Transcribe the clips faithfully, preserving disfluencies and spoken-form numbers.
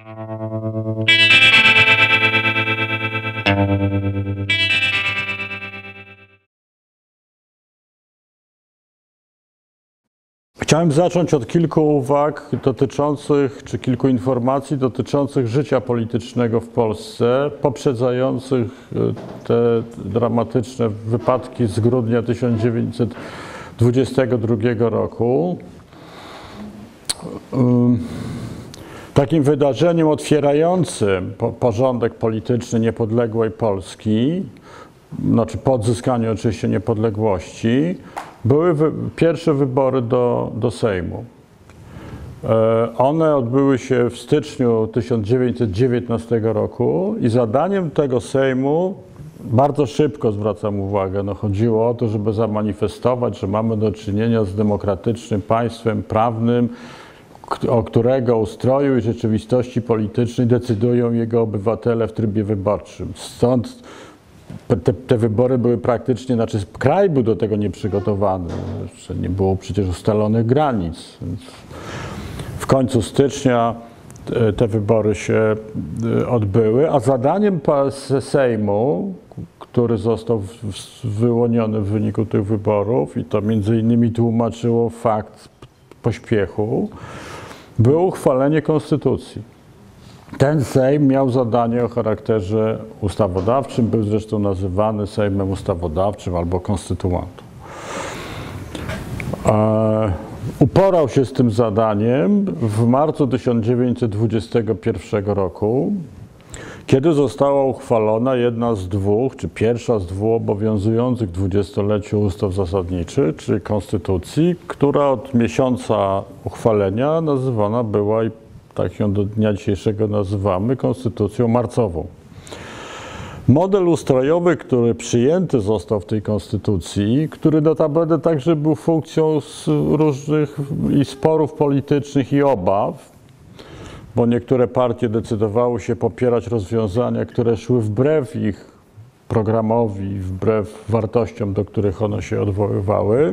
Chciałem zacząć od kilku uwag dotyczących, czy kilku informacji dotyczących życia politycznego w Polsce, poprzedzających te dramatyczne wypadki z grudnia tysiąc dziewięćset dwudziestego drugiego roku. Takim wydarzeniem otwierającym porządek polityczny niepodległej Polski, znaczy po odzyskaniu oczywiście niepodległości, były wy, pierwsze wybory do, do Sejmu. E, one odbyły się w styczniu tysiąc dziewięćset dziewiętnastego roku i zadaniem tego Sejmu, bardzo szybko zwracam uwagę, no chodziło o to, żeby zamanifestować, że mamy do czynienia z demokratycznym państwem prawnym, o którego ustroju i rzeczywistości politycznej decydują jego obywatele w trybie wyborczym. Stąd Te, te wybory były praktycznie, znaczy kraj był do tego nieprzygotowany, jeszcze nie było przecież ustalonych granic. Więc w końcu stycznia te, te wybory się odbyły, a zadaniem Sejmu, który został wyłoniony w wyniku tych wyborów, i to między innymi tłumaczyło fakt pośpiechu, było uchwalenie konstytucji. Ten Sejm miał zadanie o charakterze ustawodawczym, był zresztą nazywany Sejmem Ustawodawczym albo Konstytuantą. E, uporał się z tym zadaniem w marcu tysiąc dziewięćset dwudziestego pierwszego roku, kiedy została uchwalona jedna z dwóch, czy pierwsza z dwóch obowiązujących w dwudziestoleciu ustaw zasadniczych, czyli Konstytucji, która od miesiąca uchwalenia nazywana była, i tak ją do dnia dzisiejszego nazywamy, konstytucją marcową. Model ustrojowy, który przyjęty został w tej konstytucji, który notabene także był funkcją z różnych i sporów politycznych i obaw, bo niektóre partie decydowały się popierać rozwiązania, które szły wbrew ich programowi, wbrew wartościom, do których one się odwoływały.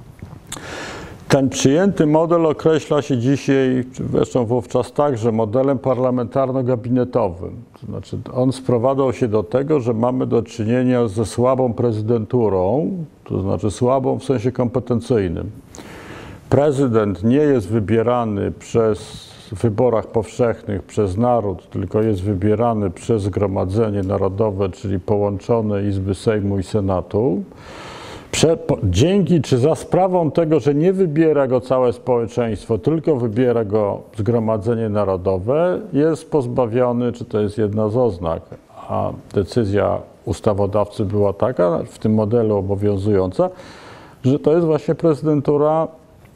Ten przyjęty model określa się dzisiaj, zresztą wówczas także, modelem parlamentarno-gabinetowym. To znaczy, on sprowadzał się do tego, że mamy do czynienia ze słabą prezydenturą, to znaczy słabą w sensie kompetencyjnym. Prezydent nie jest wybierany przez w wyborach powszechnych przez naród, tylko jest wybierany przez Zgromadzenie Narodowe, czyli połączone Izby Sejmu i Senatu. Prze, po, dzięki czy za sprawą tego, że nie wybiera go całe społeczeństwo, tylko wybiera go Zgromadzenie Narodowe, jest pozbawiony, czy to jest jedna z oznak, a decyzja ustawodawcy była taka, w tym modelu obowiązująca, że to jest właśnie prezydentura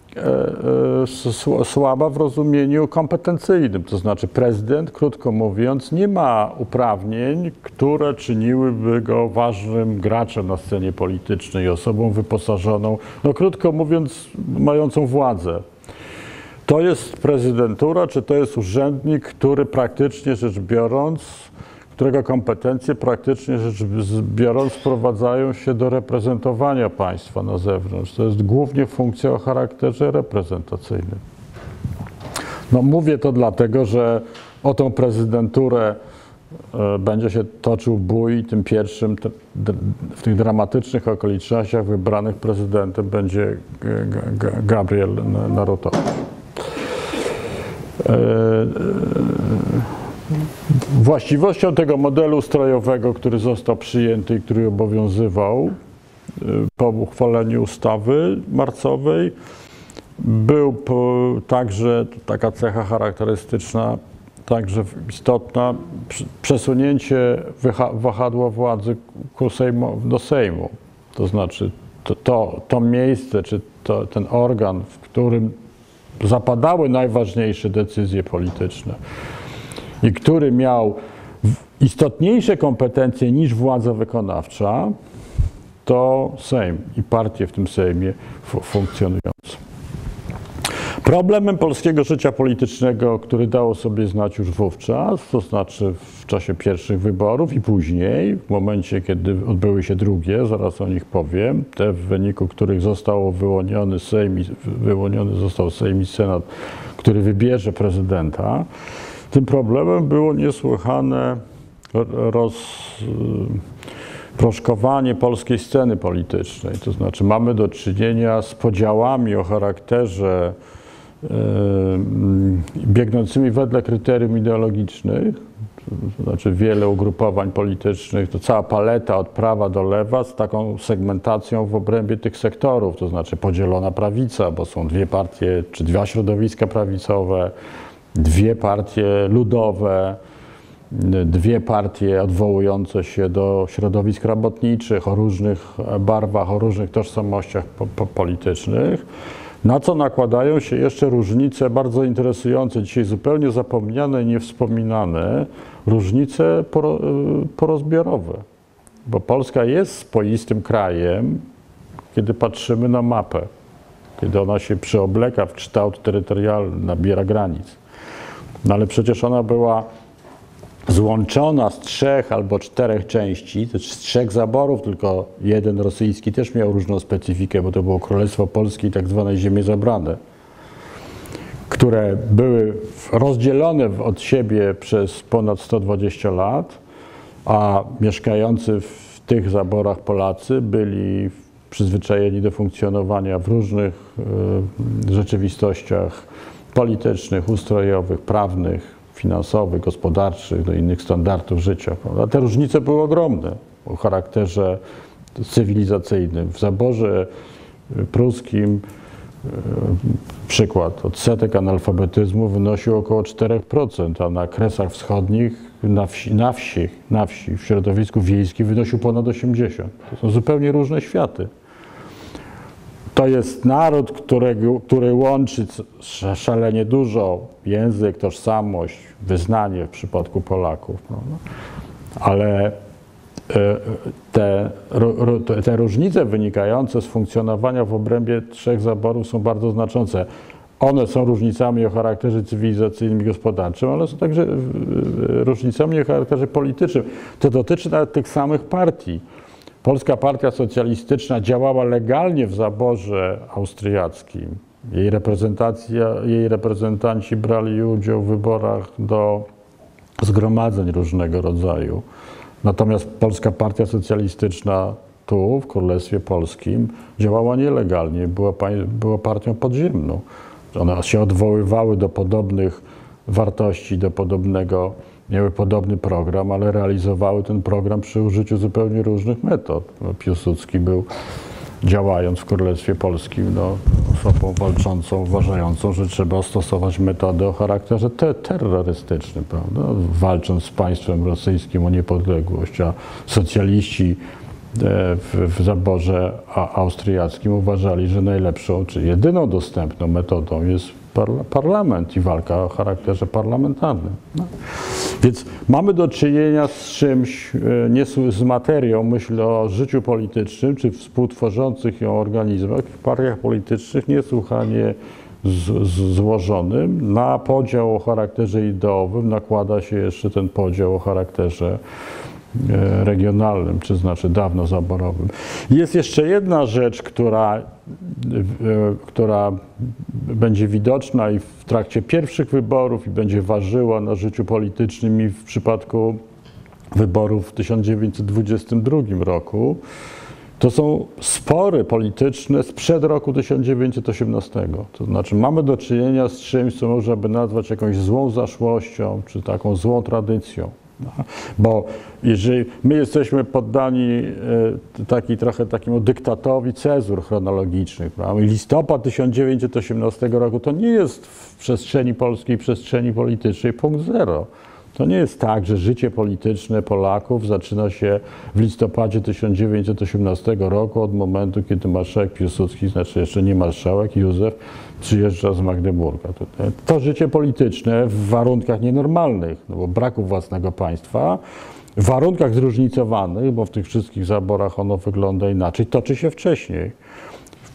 e, e, słaba w rozumieniu kompetencyjnym. To znaczy prezydent, krótko mówiąc, nie ma uprawnień, które czyniłyby go ważnym graczem na scenie politycznej, osobą wyposażoną, no krótko mówiąc, mającą władzę. To jest prezydentura, czy to jest urzędnik, który praktycznie rzecz biorąc, którego kompetencje praktycznie rzecz biorąc sprowadzają się do reprezentowania państwa na zewnątrz. To jest głównie funkcja o charakterze reprezentacyjnym. No mówię to dlatego, że o tą prezydenturę e, będzie się toczył bój, tym pierwszym te, d, w tych dramatycznych okolicznościach wybranych prezydentem będzie G, G, Gabriel Narutowicz. E, e, Właściwością tego modelu ustrojowego, który został przyjęty i który obowiązywał po uchwaleniu ustawy marcowej, był także taka cecha charakterystyczna, także istotna, przesunięcie wahadła władzy ku Sejmu, do Sejmu. To znaczy to, to, to miejsce, czy to, ten organ, w którym zapadały najważniejsze decyzje polityczne, i który miał istotniejsze kompetencje niż władza wykonawcza, to Sejm i partie w tym Sejmie funkcjonujące. Problemem polskiego życia politycznego, który dało sobie znać już wówczas, to znaczy w czasie pierwszych wyborów i później, w momencie, kiedy odbyły się drugie, zaraz o nich powiem, te w wyniku których został wyłoniony Sejm, wyłoniony został Sejm i Senat, który wybierze prezydenta, Tym problemem było niesłychane rozproszkowanie polskiej sceny politycznej. To znaczy mamy do czynienia z podziałami o charakterze yy, biegnącymi wedle kryterium ideologicznych, to znaczy wiele ugrupowań politycznych, to cała paleta od prawa do lewa z taką segmentacją w obrębie tych sektorów, to znaczy podzielona prawica, bo są dwie partie czy dwa środowiska prawicowe, dwie partie ludowe, dwie partie odwołujące się do środowisk robotniczych o różnych barwach, o różnych tożsamościach po, po politycznych, na co nakładają się jeszcze różnice bardzo interesujące, dzisiaj zupełnie zapomniane i niewspominane, różnice porozbiorowe. Bo Polska jest swoistym krajem, kiedy patrzymy na mapę, kiedy ona się przyobleka w kształt terytorialny, nabiera granic. No ale przecież ona była złączona z trzech albo czterech części, z trzech zaborów, tylko jeden rosyjski też miał różną specyfikę, bo to było Królestwo Polskie i tak zwane ziemie zabrane, które były rozdzielone od siebie przez ponad sto dwadzieścia lat, a mieszkający w tych zaborach Polacy byli przyzwyczajeni do funkcjonowania w różnych y, rzeczywistościach politycznych, ustrojowych, prawnych, finansowych, gospodarczych, do innych standardów życia. Prawda? Te różnice były ogromne o charakterze cywilizacyjnym. W zaborze pruskim przykład, odsetek analfabetyzmu wynosił około cztery procent, a na Kresach Wschodnich, na wsi, na wsi, na wsi w środowisku wiejskim wynosił ponad osiemdziesiąt procent. To są zupełnie różne światy. To jest naród, którego, który łączy szalenie dużo, język, tożsamość, wyznanie w przypadku Polaków. Prawda? Ale te, te różnice wynikające z funkcjonowania w obrębie trzech zaborów są bardzo znaczące. One są różnicami o charakterze cywilizacyjnym i gospodarczym, ale są także różnicami o charakterze politycznym. To dotyczy nawet tych samych partii. Polska Partia Socjalistyczna działała legalnie w zaborze austriackim. Jej, reprezentacja, jej reprezentanci brali udział w wyborach do zgromadzeń różnego rodzaju. Natomiast Polska Partia Socjalistyczna tu, w Królestwie Polskim, działała nielegalnie, była, była partią podziemną. One się odwoływały do podobnych wartości, do podobnego, miały podobny program, ale realizowały ten program przy użyciu zupełnie różnych metod. Piłsudski był, działając w Królestwie Polskim, no, osobą walczącą, uważającą, że trzeba stosować metody o charakterze te terrorystycznym, prawda? Walcząc z państwem rosyjskim o niepodległość, a socjaliści w, w zaborze austriackim uważali, że najlepszą, czy jedyną dostępną metodą jest parla parlament i walka o charakterze parlamentarnym. No. Więc mamy do czynienia z czymś, nie z materią, myślę o życiu politycznym, czy współtworzących ją organizmach, w partiach politycznych niesłychanie z, z, złożonym. Na podział o charakterze ideowym nakłada się jeszcze ten podział o charakterze regionalnym, czy znaczy dawno zaborowym. Jest jeszcze jedna rzecz, która, która będzie widoczna i w trakcie pierwszych wyborów i będzie ważyła na życiu politycznym i w przypadku wyborów w tysiąc dziewięćset dwudziestym drugim roku. To są spory polityczne sprzed roku tysiąc dziewięćset osiemnastego. To znaczy mamy do czynienia z czymś, co można by nazwać jakąś złą zaszłością, czy taką złą tradycją. Bo jeżeli my jesteśmy poddani taki, trochę takiemu dyktatowi cezur chronologicznych, prawda? Listopad tysiąc dziewięćset osiemnastego roku to nie jest w przestrzeni polskiej, przestrzeni politycznej punkt zero. To nie jest tak, że życie polityczne Polaków zaczyna się w listopadzie tysiąc dziewięćset osiemnastego roku od momentu, kiedy marszałek Piłsudski, znaczy jeszcze nie marszałek, Józef, przyjeżdża z Magdeburga. To, to życie polityczne w warunkach nienormalnych, no bo braku własnego państwa, w warunkach zróżnicowanych, bo w tych wszystkich zaborach ono wygląda inaczej, toczy się wcześniej.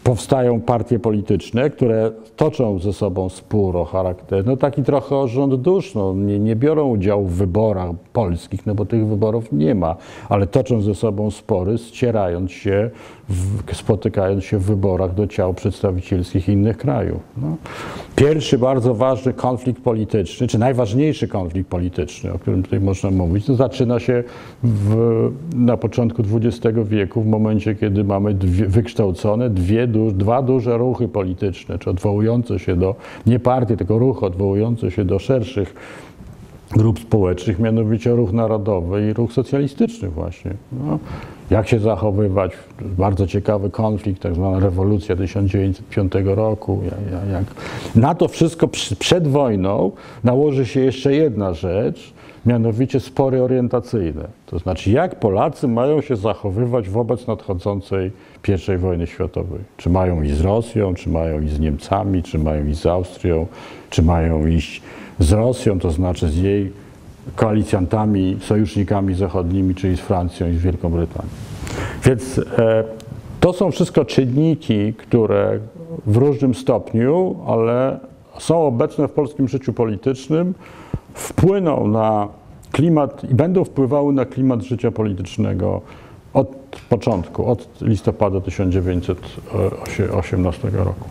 powstają partie polityczne, które toczą ze sobą spór o charakter, no taki trochę o rząd dusz, no, nie, nie biorą udziału w wyborach polskich, no bo tych wyborów nie ma, ale toczą ze sobą spory, ścierając się, w, spotykając się w wyborach do ciał przedstawicielskich innych krajów. No. Pierwszy bardzo ważny konflikt polityczny, czy najważniejszy konflikt polityczny, o którym tutaj można mówić, no, zaczyna się w, na początku dwudziestego wieku, w momencie, kiedy mamy dwie, wykształcone dwie, du, dwa duże ruchy polityczne, czy odwołujące się do, nie partie, tylko ruchy odwołujące się do szerszych grup społecznych, mianowicie ruch narodowy i ruch socjalistyczny właśnie. No, jak się zachowywać? Bardzo ciekawy konflikt, tak zwana rewolucja tysiąc dziewięćset piątego roku. Jak, jak. Na to wszystko przed wojną nałoży się jeszcze jedna rzecz, mianowicie spory orientacyjne. To znaczy, jak Polacy mają się zachowywać wobec nadchodzącej pierwszej wojny światowej. Czy mają iść z Rosją, czy mają iść z Niemcami, czy mają iść z Austrią, czy mają iść z Rosją, to znaczy z jej koalicjantami, sojusznikami zachodnimi, czyli z Francją i z Wielką Brytanią. Więc e, to są wszystko czynniki, które w różnym stopniu, ale są obecne w polskim życiu politycznym, wpłyną na klimat i będą wpływały na klimat życia politycznego od początku, od listopada tysiąc dziewięćset osiemnastego roku.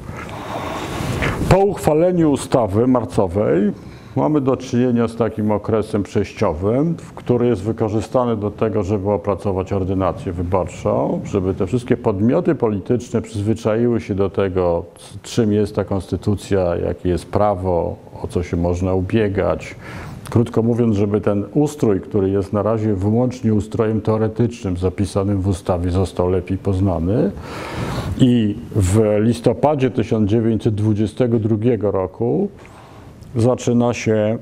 Po uchwaleniu ustawy marcowej mamy do czynienia z takim okresem przejściowym, który jest wykorzystany do tego, żeby opracować ordynację wyborczą, żeby te wszystkie podmioty polityczne przyzwyczaiły się do tego, czym jest ta konstytucja, jakie jest prawo, o co się można ubiegać. Krótko mówiąc, żeby ten ustrój, który jest na razie wyłącznie ustrojem teoretycznym zapisanym w ustawie, został lepiej poznany. I w listopadzie tysiąc dziewięćset dwudziestego drugiego roku zaczyna się,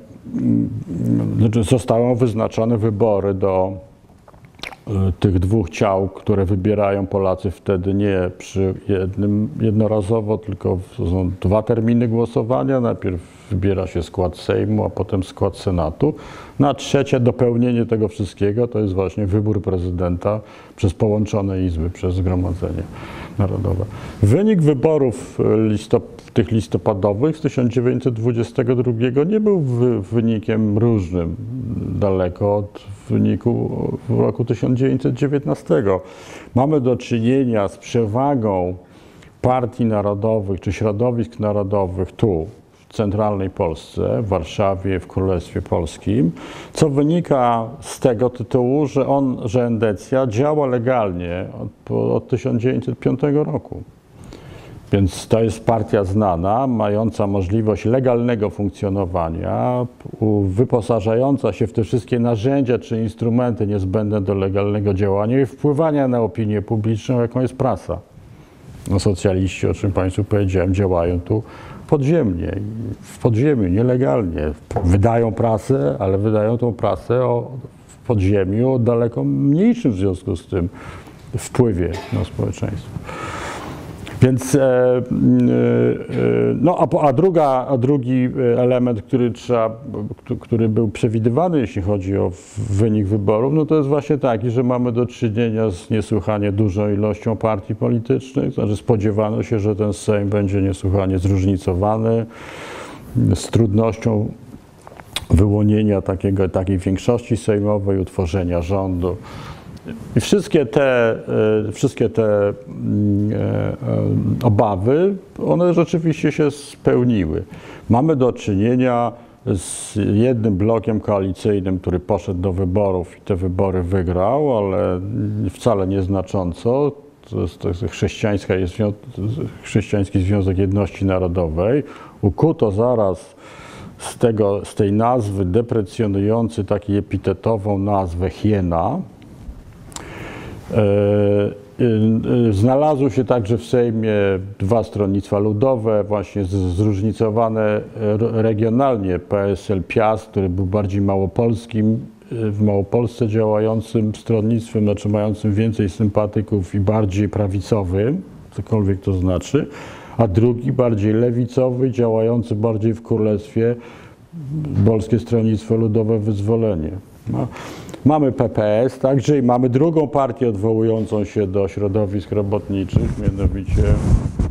zostały wyznaczone wybory do tych dwóch ciał, które wybierają Polacy wtedy nie przy jednym jednorazowo, tylko są dwa terminy głosowania. Najpierw wybiera się skład Sejmu, a potem skład Senatu. Na trzecie dopełnienie tego wszystkiego to jest właśnie wybór prezydenta przez połączone izby, przez Zgromadzenie Narodowe. Wynik wyborów listop tych listopadowych z tysiąc dziewięćset dwudziestego drugiego nie był wynikiem różnym, daleko od wyniku w roku tysiąc dziewięćset dziewiętnastego. Mamy do czynienia z przewagą partii narodowych czy środowisk narodowych tu, w centralnej Polsce, w Warszawie, w Królestwie Polskim, co wynika z tego tytułu, że on, że Endecja działa legalnie od, od tysiąc dziewięćset piątego roku. Więc to jest partia znana, mająca możliwość legalnego funkcjonowania, wyposażająca się w te wszystkie narzędzia czy instrumenty niezbędne do legalnego działania i wpływania na opinię publiczną, jaką jest prasa. No, socjaliści, o czym Państwu powiedziałem, działają tu podziemnie, w podziemiu, nielegalnie. Wydają prasę, ale wydają tą prasę o, w podziemiu o daleko mniejszym w związku z tym wpływie na społeczeństwo. Więc, e, e, no a, a, druga, a drugi element, który, trzeba, który był przewidywany, jeśli chodzi o wynik wyborów, no to jest właśnie taki, że mamy do czynienia z niesłychanie dużą ilością partii politycznych, znaczy spodziewano się, że ten Sejm będzie niesłychanie zróżnicowany, z trudnością wyłonienia takiego, takiej większości sejmowej, utworzenia rządu. I wszystkie te, wszystkie te obawy, one rzeczywiście się spełniły. Mamy do czynienia z jednym blokiem koalicyjnym, który poszedł do wyborów i te wybory wygrał, ale wcale nieznacząco. To jest, to jest chrześcijańska, jest Chrześcijański Związek Jedności Narodowej. Ukuto zaraz z, tego, z tej nazwy deprecjonujący taką epitetową nazwę hiena. Znalazły się także w Sejmie dwa stronnictwa ludowe, właśnie zróżnicowane regionalnie. P S L Piast, który był bardziej małopolskim, w Małopolsce działającym stronnictwem, znaczy mającym więcej sympatyków i bardziej prawicowym, cokolwiek to znaczy, a drugi bardziej lewicowy, działający bardziej w Królestwie, Polskie Stronnictwo Ludowe Wyzwolenie. No. Mamy P P S także i mamy drugą partię odwołującą się do środowisk robotniczych, mianowicie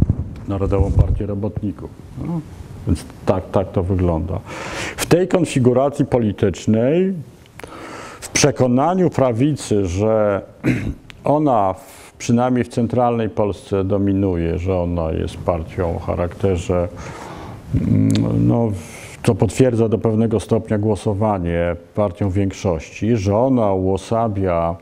Narodową Partię Robotników. No, więc tak, tak to wygląda. W tej konfiguracji politycznej, w przekonaniu prawicy, że ona w, przynajmniej w centralnej Polsce dominuje, że ona jest partią o charakterze, no, co potwierdza do pewnego stopnia głosowanie, partią większości, że ona uosabia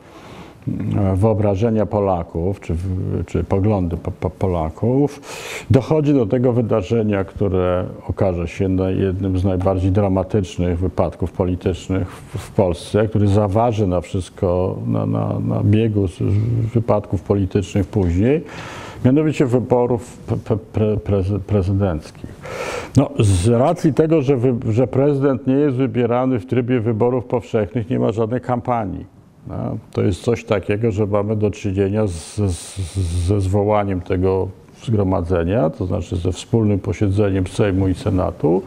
wyobrażenia Polaków, czy, czy poglądy po, po Polaków, dochodzi do tego wydarzenia, które okaże się jednym z najbardziej dramatycznych wypadków politycznych w, w Polsce, który zaważy na wszystko, na, na, na biegu wypadków politycznych później, mianowicie wyborów pre, pre, pre, prezydenckich. No, z racji tego, że, wy, że prezydent nie jest wybierany w trybie wyborów powszechnych, nie ma żadnej kampanii. No, to jest coś takiego, że mamy do czynienia z, z, ze zwołaniem tego zgromadzenia, to znaczy ze wspólnym posiedzeniem Sejmu i Senatu,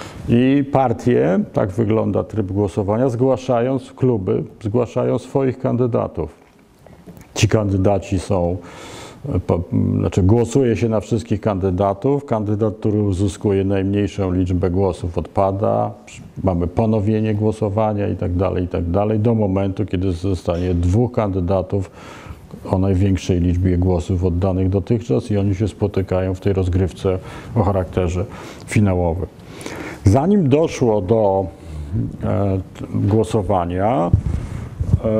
i partie, tak wygląda tryb głosowania, zgłaszając kluby, zgłaszają swoich kandydatów. Ci kandydaci są, po, znaczy głosuje się na wszystkich kandydatów, kandydat, który uzyskuje najmniejszą liczbę głosów, odpada, mamy ponowienie głosowania i tak dalej, i tak dalej, do momentu, kiedy zostanie dwóch kandydatów o największej liczbie głosów oddanych dotychczas i oni się spotykają w tej rozgrywce o charakterze finałowym. Zanim doszło do e, głosowania, e,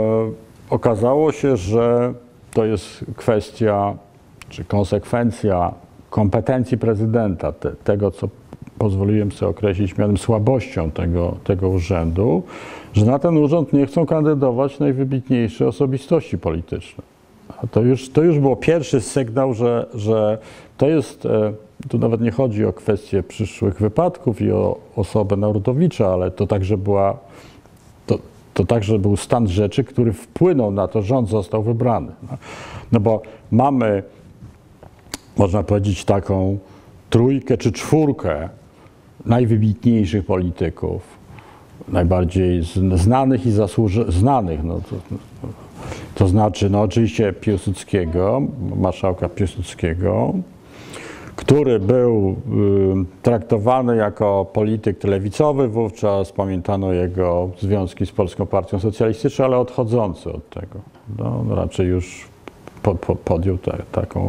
okazało się, że to jest kwestia, czy konsekwencja kompetencji prezydenta, te, tego, co pozwoliłem sobie określić mianem słabością tego, tego urzędu, że na ten urząd nie chcą kandydować najwybitniejsze osobistości polityczne. A to już, to już był pierwszy sygnał, że, że to jest, tu nawet nie chodzi o kwestię przyszłych wypadków i o osobę Narutowicza, ale to także była, to, to także był stan rzeczy, który wpłynął na to, że rząd został wybrany. No, no bo mamy, można powiedzieć, taką trójkę czy czwórkę najwybitniejszych polityków, najbardziej znanych i zasłużonych, znanych, no to, to znaczy, no oczywiście Piłsudskiego, marszałka Piłsudskiego, który był y, traktowany jako polityk lewicowy, wówczas pamiętano jego związki z Polską Partią Socjalistyczną, ale odchodzący od tego. No, raczej już po, po, podjął te, taką,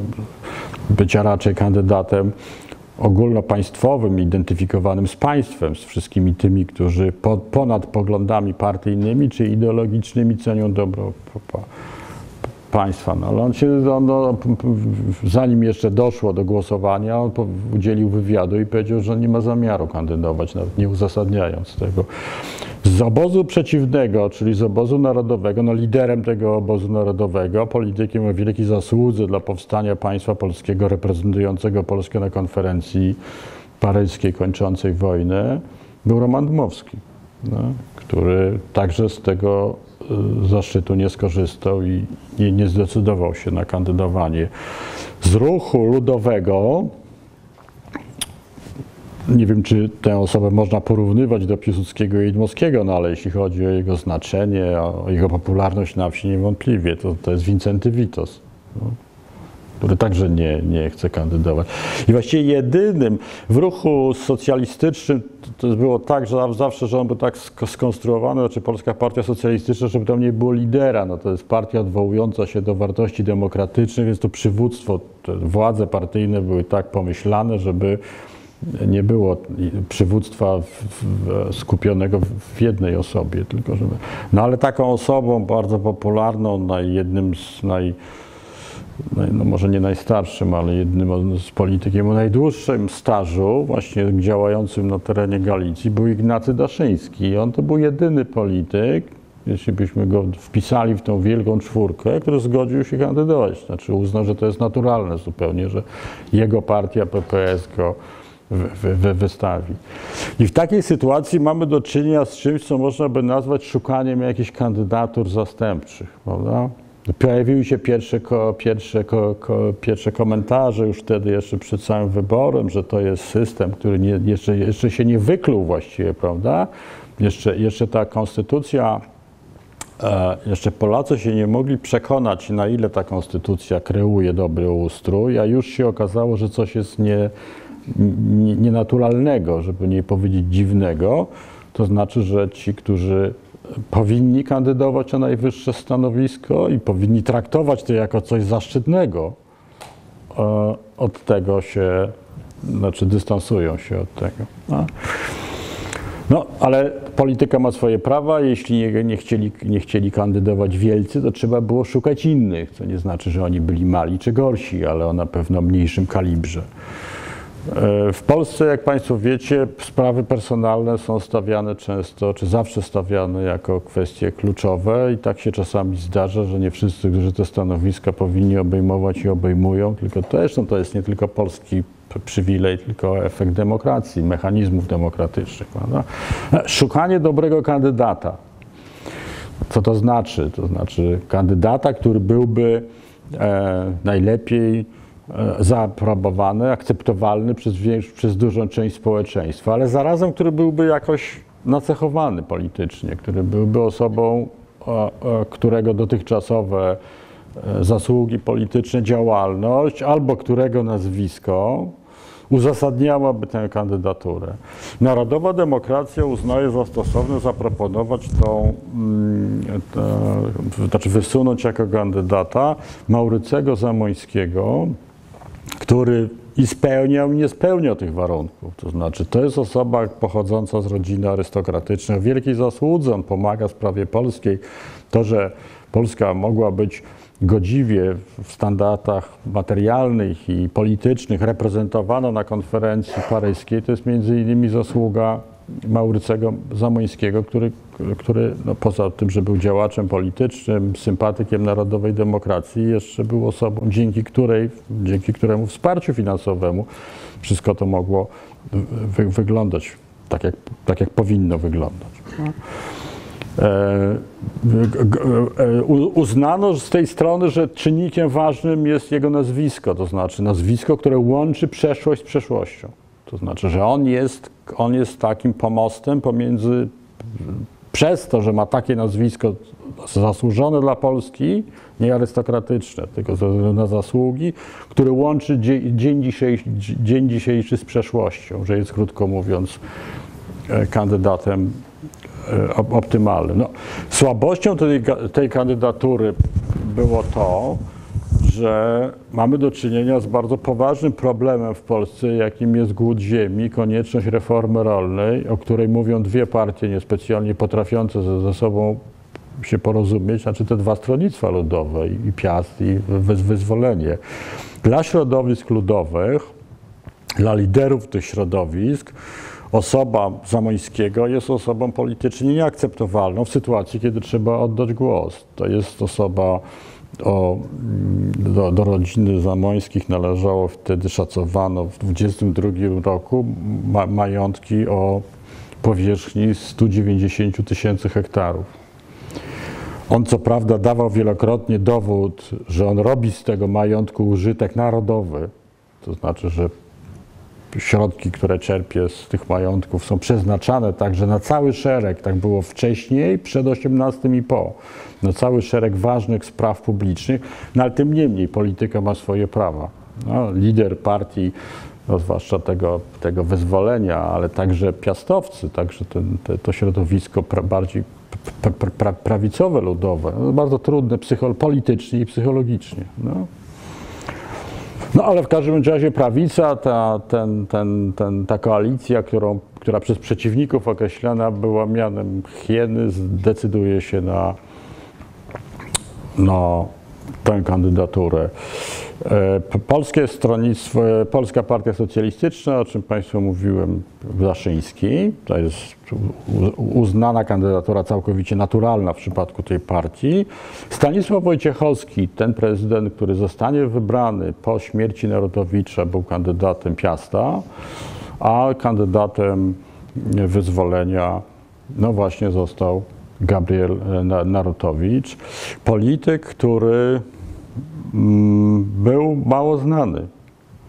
bycia raczej kandydatem ogólnopaństwowym, identyfikowanym z państwem, z wszystkimi tymi, którzy po, ponad poglądami partyjnymi czy ideologicznymi cenią dobro pa, pa, państwa. No, ale on się, no, no, zanim jeszcze doszło do głosowania, on udzielił wywiadu i powiedział, że nie ma zamiaru kandydować, nawet nie uzasadniając tego. Z obozu przeciwnego, czyli z obozu narodowego, no liderem tego obozu narodowego, politykiem o wielkiej zasłudze dla powstania państwa polskiego, reprezentującego Polskę na konferencji paryskiej kończącej wojnę, był Roman Dmowski, no, który także z tego zaszczytu nie skorzystał i nie, nie zdecydował się na kandydowanie. Z ruchu ludowego, nie wiem, czy tę osobę można porównywać do Piłsudskiego i Dmowskiego, no ale jeśli chodzi o jego znaczenie, o jego popularność na wsi, niewątpliwie, to, to jest Wincenty Witos, no, który także nie, nie chce kandydować. I właściwie jedynym w ruchu socjalistycznym to, to było tak, że zawsze, że on był tak skonstruowany, znaczy Polska Partia Socjalistyczna, żeby tam nie było lidera. No to jest partia odwołująca się do wartości demokratycznych, więc to przywództwo, te władze partyjne były tak pomyślane, żeby nie było przywództwa w, w, skupionego w jednej osobie, tylko żeby... No ale taką osobą bardzo popularną, na jednym z naj... no może nie najstarszym, ale jednym z politykiem o najdłuższym stażu, właśnie działającym na terenie Galicji, był Ignacy Daszyński. I on to był jedyny polityk, jeśli byśmy go wpisali w tą wielką czwórkę, który zgodził się kandydować. Znaczy uznał, że to jest naturalne zupełnie, że jego partia P P S go wy, wy, wystawi. I w takiej sytuacji mamy do czynienia z czymś, co można by nazwać szukaniem jakichś kandydatur zastępczych, prawda? Pojawiły się pierwsze, ko, pierwsze, ko, ko, pierwsze komentarze już wtedy, jeszcze przed samym wyborem, że to jest system, który nie, jeszcze, jeszcze się nie wykluł właściwie, prawda? Jeszcze, jeszcze ta konstytucja e, jeszcze Polacy się nie mogli przekonać, na ile ta konstytucja kreuje dobry ustrój, a już się okazało, że coś jest nie, nie, nienaturalnego, żeby nie powiedzieć dziwnego. To znaczy, że ci, którzy powinni kandydować na najwyższe stanowisko i powinni traktować to jako coś zaszczytnego, e, od tego się, znaczy dystansują się od tego. No. No, ale polityka ma swoje prawa. Jeśli nie, nie, chcieli, nie chcieli kandydować wielcy, to trzeba było szukać innych, co nie znaczy, że oni byli mali czy gorsi, ale o na pewno mniejszym kalibrze. W Polsce, jak Państwo wiecie, sprawy personalne są stawiane często, czy zawsze stawiane jako kwestie kluczowe i tak się czasami zdarza, że nie wszyscy, którzy te stanowiska powinni obejmować i obejmują, tylko to, zresztą to jest nie tylko polski przywilej, tylko efekt demokracji, mechanizmów demokratycznych. Prawda? Szukanie dobrego kandydata. Co to znaczy? To znaczy kandydata, który byłby e, najlepiej e, zaaprobowany, akceptowalny przez, przez dużą część społeczeństwa, ale zarazem, który byłby jakoś nacechowany politycznie, który byłby osobą, e, e, którego dotychczasowe zasługi polityczne, działalność, albo którego nazwisko uzasadniałaby tę kandydaturę. Narodowa demokracja uznaje za stosowne zaproponować tą, to, znaczy wysunąć jako kandydata Maurycego Zamoyskiego, który i spełniał, i nie spełniał tych warunków. To znaczy, to jest osoba pochodząca z rodziny arystokratycznej, o wielkiej zasłudze, on pomaga sprawie polskiej. To, że Polska mogła być godziwie w standardach materialnych i politycznych reprezentowana na konferencji paryskiej, to jest między innymi zasługa Maurycego Zamoyskiego, który, który no poza tym, że był działaczem politycznym, sympatykiem narodowej demokracji, jeszcze był osobą, dzięki której, dzięki któremu wsparciu finansowemu wszystko to mogło wy, wyglądać tak jak, tak, jak powinno wyglądać. Uznano z tej strony, że czynnikiem ważnym jest jego nazwisko, to znaczy nazwisko, które łączy przeszłość z przeszłością. To znaczy, że on jest, on jest takim pomostem pomiędzy, przez to, że ma takie nazwisko zasłużone dla Polski, nie arystokratyczne, tylko ze względu na zasługi, który łączy dzień dzisiejszy, dzień dzisiejszy z przeszłością, że jest, krótko mówiąc, kandydatem optymalnym. No, słabością tej, tej kandydatury było to, że mamy do czynienia z bardzo poważnym problemem w Polsce, jakim jest głód ziemi, konieczność reformy rolnej, o której mówią dwie partie niespecjalnie potrafiące ze, ze sobą się porozumieć, znaczy te dwa stronnictwa ludowe, i Piast, i Wyzwolenie. Dla środowisk ludowych, dla liderów tych środowisk, osoba Zamoyskiego jest osobą politycznie nieakceptowalną w sytuacji, kiedy trzeba oddać głos. To jest osoba, o, do, do rodziny Zamoyskich należało wtedy, szacowano w dwudziestym drugim roku, ma, majątki o powierzchni stu dziewięćdziesięciu tysięcy hektarów. On co prawda dawał wielokrotnie dowód, że on robi z tego majątku użytek narodowy, to znaczy, że środki, które czerpie z tych majątków, są przeznaczane także na cały szereg, tak było wcześniej, przed osiemnastym i po, na cały szereg ważnych spraw publicznych, no ale tym niemniej polityka ma swoje prawa. No, lider partii, no, zwłaszcza tego, tego Wyzwolenia, ale także piastowcy, także ten, te, to środowisko pra, bardziej pra, pra, pra, prawicowe, ludowe, no, bardzo trudne psycho, politycznie i psychologicznie. No. No ale w każdym razie prawica, ta, ten, ten, ten, ta koalicja, którą, która przez przeciwników określana była mianem hieny, zdecyduje się na, na tę kandydaturę. Polskie Stronnictwo, Polska Partia Socjalistyczna, o czym Państwu mówiłem, Zaszyński, to jest uznana kandydatura całkowicie naturalna w przypadku tej partii. Stanisław Wojciechowski, ten prezydent, który zostanie wybrany po śmierci Narutowicza, był kandydatem Piasta, a kandydatem Wyzwolenia, no właśnie, został Gabriel Narutowicz. Polityk, który był mało znany.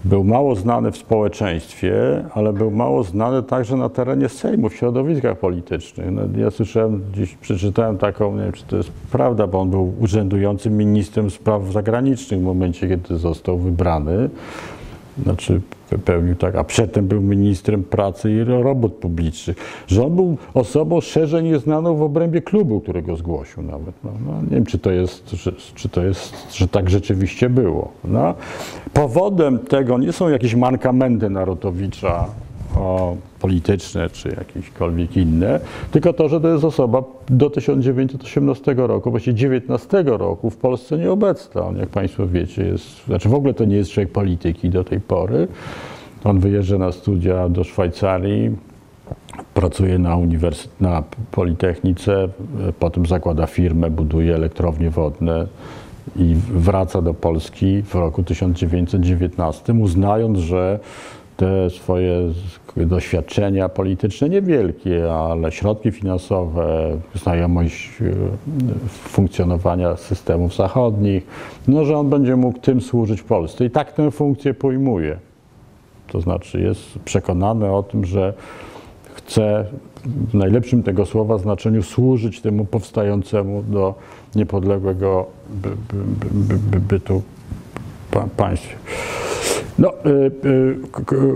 był mało znany w społeczeństwie, ale był mało znany także na terenie Sejmu, w środowiskach politycznych. No, ja słyszałem, dziś przeczytałem taką, nie wiem, czy to jest prawda, bo on był urzędującym ministrem spraw zagranicznych w momencie, kiedy został wybrany. Znaczy pełnił tak, a przedtem był ministrem pracy i robót publicznych, że on był osobą szerzej nieznaną w obrębie klubu, którego zgłosił nawet. No, no, nie wiem, czy to jest, że, czy to jest, że tak rzeczywiście było. No. Powodem tego nie są jakieś mankamenty Narutowicza o, polityczne czy jakiekolwiek inne, tylko to, że to jest osoba do tysiąc dziewięćset osiemnastego roku, właściwie dziewiętnastego roku w Polsce nieobecna. On, jak Państwo wiecie, jest, znaczy w ogóle to nie jest człowiek polityki do tej pory. On wyjeżdża na studia do Szwajcarii, pracuje na uniwersytecie, na Politechnice, potem zakłada firmę, buduje elektrownie wodne i wraca do Polski w roku tysiąc dziewięćset dziewiętnastym, uznając, że te swoje doświadczenia polityczne niewielkie, ale środki finansowe, znajomość funkcjonowania systemów zachodnich, no, że on będzie mógł tym służyć w Polsce. I tak tę funkcję pojmuje. To znaczy jest przekonany o tym, że chce w najlepszym tego słowa znaczeniu służyć temu powstającemu do niepodległego by, by, by, by, bytu pa, państwie. No, y, y, k, y,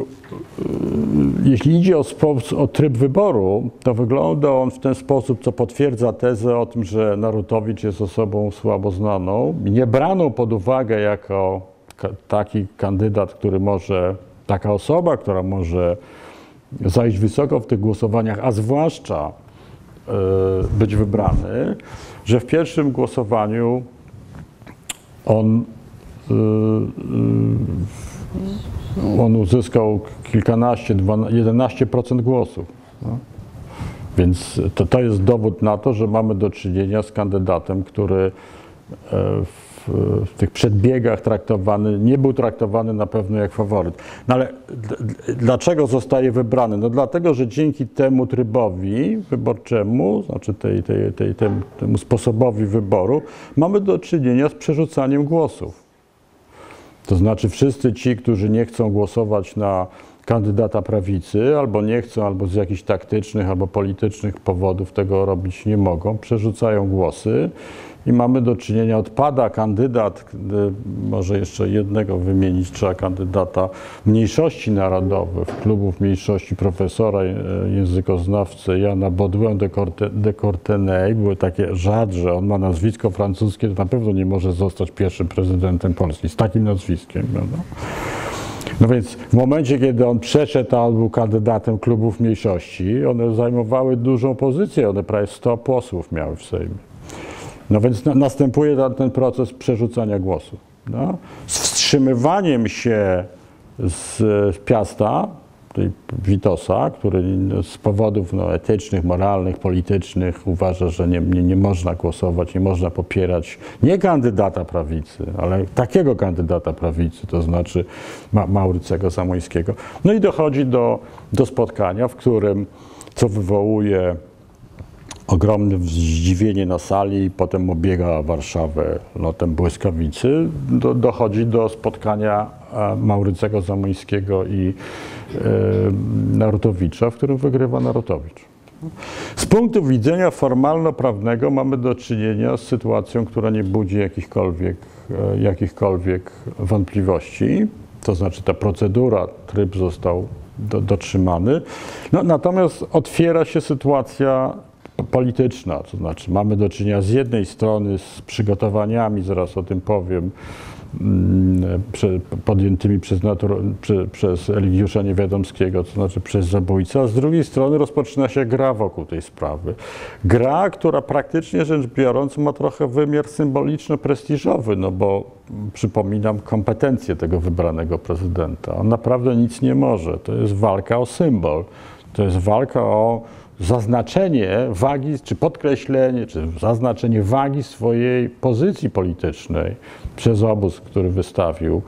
jeśli idzie o, o tryb wyboru, to wygląda on w ten sposób, co potwierdza tezę o tym, że Narutowicz jest osobą słabo znaną, nie braną pod uwagę jako ka, taki kandydat, który może, taka osoba, która może zajść wysoko w tych głosowaniach, a zwłaszcza y, być wybrany, że w pierwszym głosowaniu on y, y, on uzyskał kilkanaście, jedenaście procent głosów. No. Więc to, to jest dowód na to, że mamy do czynienia z kandydatem, który w, w tych przedbiegach traktowany, nie był traktowany na pewno jak faworyt. No ale dlaczego zostaje wybrany? No dlatego, że dzięki temu trybowi wyborczemu, znaczy tej, tej, tej, temu, temu sposobowi wyboru, mamy do czynienia z przerzucaniem głosów. To znaczy wszyscy ci, którzy nie chcą głosować na kandydata prawicy, albo nie chcą, albo z jakichś taktycznych, albo politycznych powodów tego robić nie mogą, przerzucają głosy i mamy do czynienia, odpada kandydat, może jeszcze jednego wymienić trzeba, kandydata mniejszości narodowych, klubów mniejszości, profesora językoznawcy Jana Baudouin de Courtenay, były takie rzadsze, on ma nazwisko francuskie, to na pewno nie może zostać pierwszym prezydentem Polski z takim nazwiskiem. Prawda? No więc w momencie, kiedy on przeszedł, a on był kandydatem klubów mniejszości, one zajmowały dużą pozycję, one prawie sto posłów miały w Sejmie. No więc na, następuje ten proces przerzucania głosu. No. Z wstrzymywaniem się z, z Piasta, tej Witosa, który z powodów no, etycznych, moralnych, politycznych uważa, że nie, nie, nie można głosować, nie można popierać nie kandydata prawicy, ale takiego kandydata prawicy, to znaczy Ma Maurycego Zamoyskiego. No i dochodzi do, do spotkania, w którym, co wywołuje ogromne zdziwienie na sali, potem obiega Warszawę lotem błyskawicy, do, dochodzi do spotkania Maurycego Zamoyskiego i e, Narutowicza, w którym wygrywa Narutowicz. Z punktu widzenia formalno-prawnego mamy do czynienia z sytuacją, która nie budzi jakichkolwiek, e, jakichkolwiek wątpliwości, to znaczy ta procedura, tryb został do, dotrzymany. No, natomiast otwiera się sytuacja polityczna, to znaczy mamy do czynienia z jednej strony z przygotowaniami, zaraz o tym powiem, podjętymi przez, przez Eligiusza Niewiadomskiego, to znaczy przez zabójcę, a z drugiej strony rozpoczyna się gra wokół tej sprawy. Gra, która praktycznie rzecz biorąc ma trochę wymiar symboliczno-prestiżowy, no bo przypominam kompetencje tego wybranego prezydenta. On naprawdę nic nie może. To jest walka o symbol. To jest walka o zaznaczenie wagi, czy podkreślenie, czy zaznaczenie wagi swojej pozycji politycznej przez obóz, który wystawił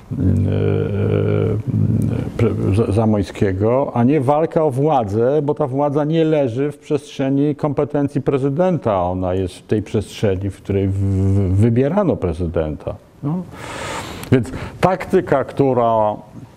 yy, Zamoyskiego, a nie walka o władzę, bo ta władza nie leży w przestrzeni kompetencji prezydenta, ona jest w tej przestrzeni, w której w, wybierano prezydenta. No. Więc taktyka, która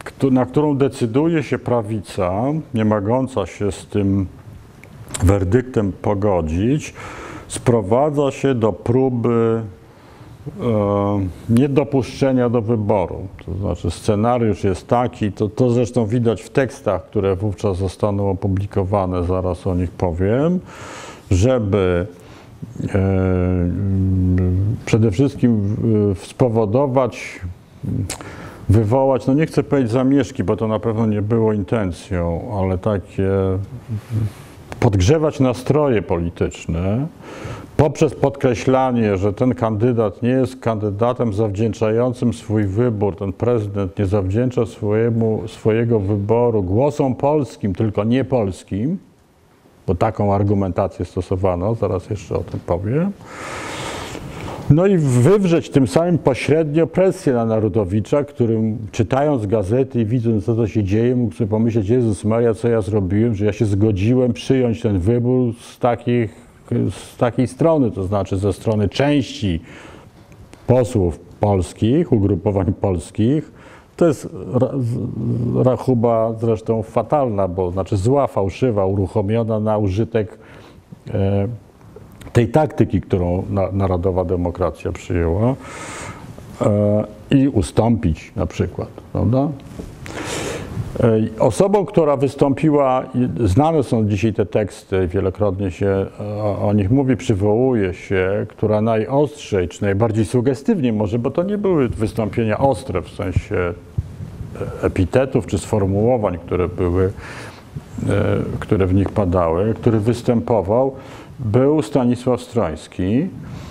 na którą decyduje się prawica, nie mogąca się z tym werdyktem pogodzić, sprowadza się do próby e, niedopuszczenia do wyboru. To znaczy scenariusz jest taki, to, to zresztą widać w tekstach, które wówczas zostaną opublikowane, zaraz o nich powiem, żeby e, przede wszystkim spowodować, wywołać, no nie chcę powiedzieć zamieszki, bo to na pewno nie było intencją, ale takie podgrzewać nastroje polityczne poprzez podkreślanie, że ten kandydat nie jest kandydatem zawdzięczającym swój wybór, ten prezydent nie zawdzięcza swojemu, swojego wyboru głosom polskim, tylko nie polskim, bo taką argumentację stosowano, zaraz jeszcze o tym powiem. No i wywrzeć tym samym pośrednio presję na Narutowicza, którym czytając gazety i widząc, co to się dzieje, mógł sobie pomyśleć: Jezus Maria, co ja zrobiłem, że ja się zgodziłem przyjąć ten wybór z, takich, z takiej strony, to znaczy ze strony części posłów polskich, ugrupowań polskich. To jest rachuba zresztą fatalna, bo znaczy zła, fałszywa, uruchomiona na użytek e, tej taktyki, którą na, narodowa demokracja przyjęła, e, i ustąpić na przykład, prawda? E, osobą, która wystąpiła, znane są dzisiaj te teksty, wielokrotnie się o, o nich mówi, przywołuje się, która najostrzej, czy najbardziej sugestywnie może, bo to nie były wystąpienia ostre w sensie epitetów czy sformułowań, które były, e, które w nich padały, który występował, był Stanisław Stroński,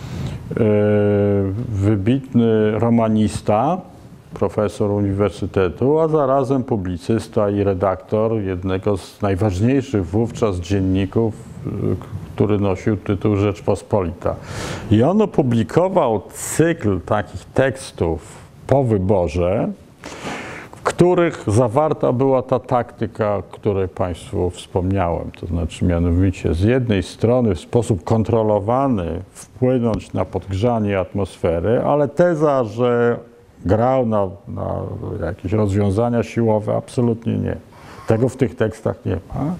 wybitny romanista, profesor uniwersytetu, a zarazem publicysta i redaktor jednego z najważniejszych wówczas dzienników, który nosił tytuł Rzeczpospolita. I on opublikował cykl takich tekstów po wyborze, w których zawarta była ta taktyka, o której Państwu wspomniałem. To znaczy mianowicie z jednej strony w sposób kontrolowany wpłynąć na podgrzanie atmosfery, ale teza, że grał na, na jakieś rozwiązania siłowe, absolutnie nie. Tego w tych tekstach nie ma.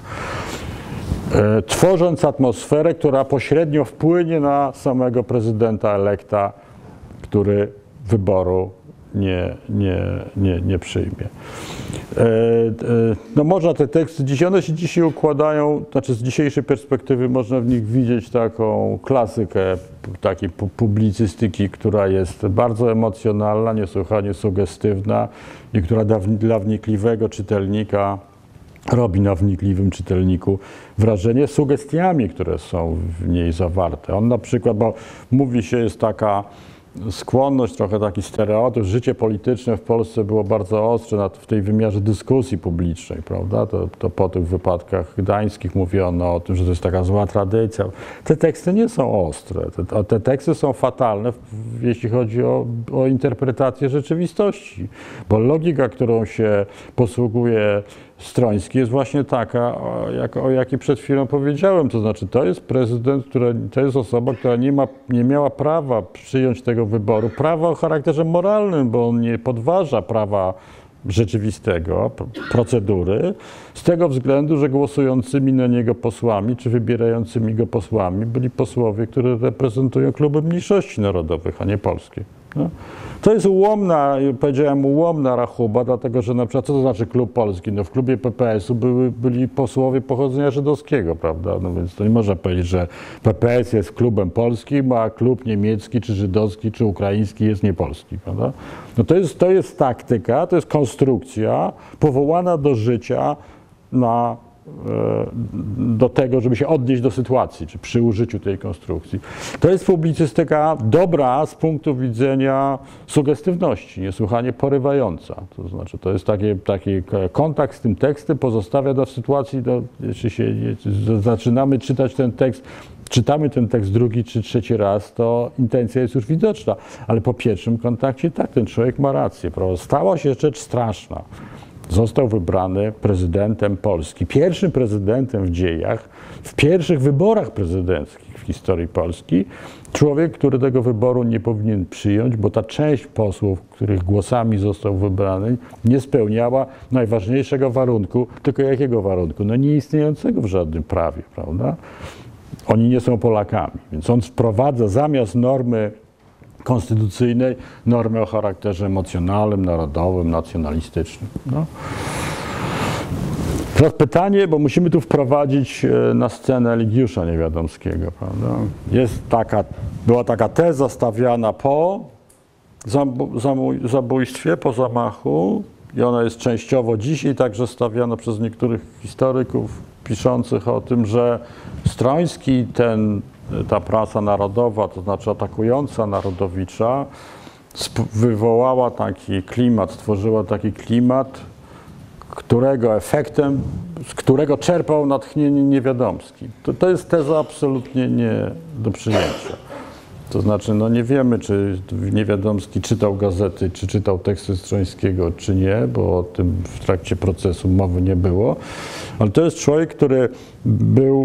E, tworząc atmosferę, która pośrednio wpłynie na samego prezydenta elekta, który wyboru nie, nie, nie, nie przyjmie. E, e, no można te teksty, dziś, one się dzisiaj układają, znaczy z dzisiejszej perspektywy można w nich widzieć taką klasykę takiej publicystyki, która jest bardzo emocjonalna, niesłychanie sugestywna i która dla, dla wnikliwego czytelnika robi na wnikliwym czytelniku wrażenie sugestiami, które są w niej zawarte. On na przykład, bo mówi się, jest taka skłonność, trochę taki stereotyp, życie polityczne w Polsce było bardzo ostre w tej wymiarze dyskusji publicznej, prawda? To, to po tych wypadkach gdańskich mówiono o tym, że to jest taka zła tradycja. Te teksty nie są ostre, te, te teksty są fatalne, jeśli chodzi o, o interpretację rzeczywistości, bo logika, którą się posługuje Stroński, jest właśnie taka, jak, o jakiej przed chwilą powiedziałem, to znaczy to jest prezydent, który, to jest osoba, która nie, ma, nie miała prawa przyjąć tego wyboru, prawa o charakterze moralnym, bo on nie podważa prawa rzeczywistego, procedury, z tego względu, że głosującymi na niego posłami, czy wybierającymi go posłami byli posłowie, którzy reprezentują kluby mniejszości narodowych, a nie polskie. No. To jest ułomna, powiedziałem ułomna rachuba, dlatego że na przykład, co to znaczy klub polski? No w klubie P P S u były, byli posłowie pochodzenia żydowskiego, prawda? No więc to nie można powiedzieć, że P P S jest klubem polskim, a klub niemiecki, czy żydowski, czy ukraiński jest niepolski, prawda? No to jest, to jest taktyka, to jest konstrukcja powołana do życia na do tego, żeby się odnieść do sytuacji, czy przy użyciu tej konstrukcji. To jest publicystyka dobra z punktu widzenia sugestywności, niesłychanie porywająca. To znaczy, to jest taki, taki kontakt z tym tekstem pozostawia do sytuacji, do, jeśli się zaczynamy czytać ten tekst, czytamy ten tekst drugi czy trzeci raz, to intencja jest już widoczna, ale po pierwszym kontakcie tak, ten człowiek ma rację, prawda? Stała się rzecz straszna. został wybrany prezydentem Polski, pierwszym prezydentem w dziejach, w pierwszych wyborach prezydenckich w historii Polski. Człowiek, który tego wyboru nie powinien przyjąć, bo ta część posłów, których głosami został wybrany, nie spełniała najważniejszego warunku. Tylko jakiego warunku? No nieistniejącego w żadnym prawie, prawda? Oni nie są Polakami, więc on wprowadza zamiast normy konstytucyjnej normy o charakterze emocjonalnym, narodowym, nacjonalistycznym. No. Teraz pytanie, bo musimy tu wprowadzić na scenę Eligiusza Niewiadomskiego, prawda? Jest taka, była taka teza stawiana po zabójstwie, po zamachu i ona jest częściowo dzisiaj także stawiana przez niektórych historyków piszących o tym, że Stroński, ten, ta prasa narodowa, to znaczy atakująca Narodowicza, wywołała taki klimat, stworzyła taki klimat, którego efektem, z którego czerpał natchnienie Niewiadomski. To, to jest teza absolutnie nie do przyjęcia. To znaczy, no nie wiemy, czy Niewiadomski czytał gazety, czy czytał teksty Strońskiego, czy nie, bo o tym w trakcie procesu mowy nie było. Ale to jest człowiek, który był,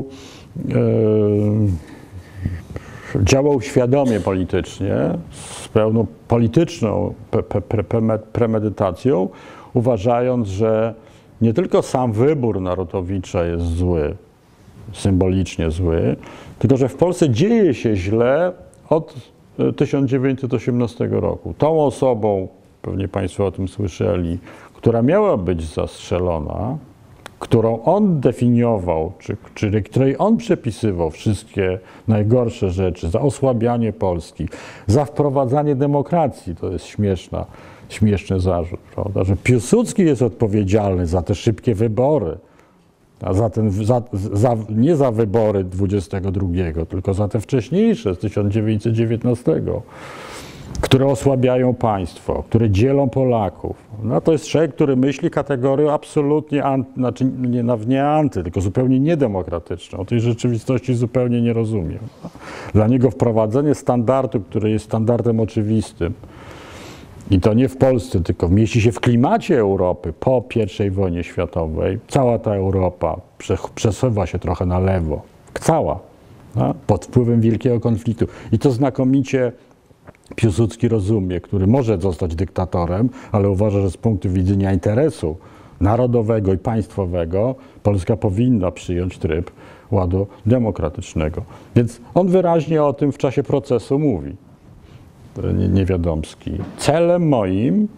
e, działał świadomie politycznie, z pełną polityczną pe, pe, pre, premedytacją, uważając, że nie tylko sam wybór Narutowicza jest zły, symbolicznie zły, tylko że w Polsce dzieje się źle od tysiąc dziewięćset osiemnastego roku. Tą osobą, pewnie Państwo o tym słyszeli, która miała być zastrzelona, którą on definiował, czy, czy której on przepisywał wszystkie najgorsze rzeczy, za osłabianie Polski, za wprowadzanie demokracji, to jest śmieszna, śmieszny zarzut, prawda, że Piłsudski jest odpowiedzialny za te szybkie wybory, a za ten, za, za, nie za wybory dwudziestego drugiego, tylko za te wcześniejsze z tysiąc dziewięćset dziewiętnastego, które osłabiają państwo, które dzielą Polaków. No to jest człowiek, który myśli kategorią absolutnie, anty, znaczy nie, nie anty, tylko zupełnie niedemokratyczną. Tej rzeczywistości zupełnie nie rozumiem. Dla niego wprowadzenie standardu, który jest standardem oczywistym, i to nie w Polsce, tylko mieści się w klimacie Europy po pierwszej wojnie światowej. Cała ta Europa przesuwa się trochę na lewo. Cała. No, pod wpływem wielkiego konfliktu. I to znakomicie Piłsudski rozumie, który może zostać dyktatorem, ale uważa, że z punktu widzenia interesu narodowego i państwowego Polska powinna przyjąć tryb ładu demokratycznego. Więc on wyraźnie o tym w czasie procesu mówi. Niewiadomski. Celem moim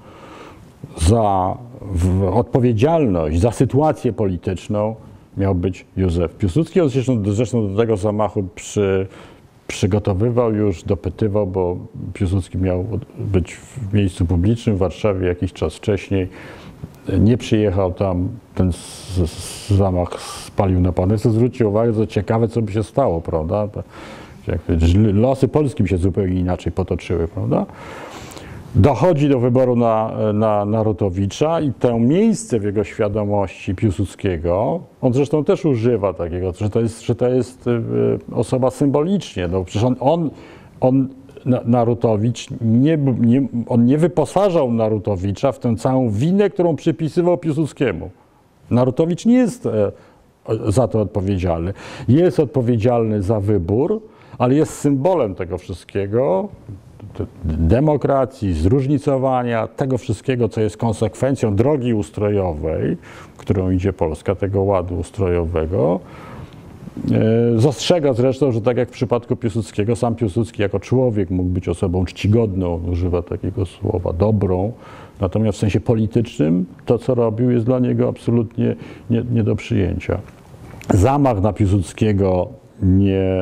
za odpowiedzialność za sytuację polityczną miał być Józef Piłsudski. On zresztą, zresztą do tego zamachu przy, przygotowywał już, dopytywał, bo Piłsudski miał być w miejscu publicznym w Warszawie jakiś czas wcześniej. Nie przyjechał tam, ten zamach spalił na Panewce. Zwróćcie uwagę, co ciekawe, co by się stało, prawda? Losy Polski by się zupełnie inaczej potoczyły, prawda? Dochodzi do wyboru na, na Narutowicza i to miejsce w jego świadomości Piłsudskiego, on zresztą też używa takiego, że to jest, że to jest osoba symbolicznie. No przecież on, on, on Narutowicz, nie, nie, on nie wyposażał Narutowicza w tę całą winę, którą przypisywał Piłsudskiemu. Narutowicz nie jest za to odpowiedzialny. Jest odpowiedzialny za wybór, ale jest symbolem tego wszystkiego, demokracji, zróżnicowania, tego wszystkiego, co jest konsekwencją drogi ustrojowej, którą idzie Polska, tego ładu ustrojowego. Zastrzega zresztą, że tak jak w przypadku Piłsudskiego, sam Piłsudski jako człowiek mógł być osobą czcigodną, używa takiego słowa, dobrą, natomiast w sensie politycznym to, co robił, jest dla niego absolutnie nie, nie do przyjęcia. Zamach na Piłsudskiego nie,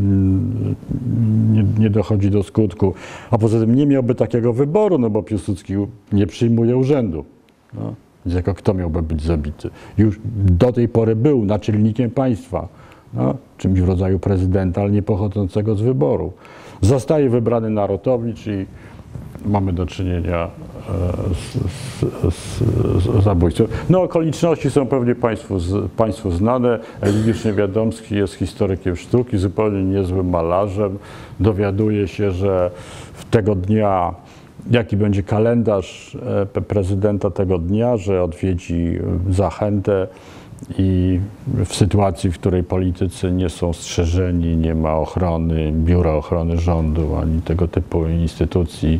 nie, nie dochodzi do skutku, a poza tym nie miałby takiego wyboru, no bo Piłsudski nie przyjmuje urzędu. No. Więc jako kto miałby być zabity? Już do tej pory był naczelnikiem państwa, no, czymś w rodzaju prezydenta, ale nie pochodzącego z wyboru. Zostaje wybrany Narutowicz i mamy do czynienia z, z, z, z zabójcą. No okoliczności są pewnie Państwu, z, Państwu znane. Eligiusz Niewiadomski jest historykiem sztuki, zupełnie niezłym malarzem. Dowiaduje się, że w tego dnia jaki będzie kalendarz prezydenta tego dnia, że odwiedzi Zachętę i w sytuacji, w której politycy nie są strzeżeni, nie ma ochrony, Biura Ochrony Rządu, ani tego typu instytucji,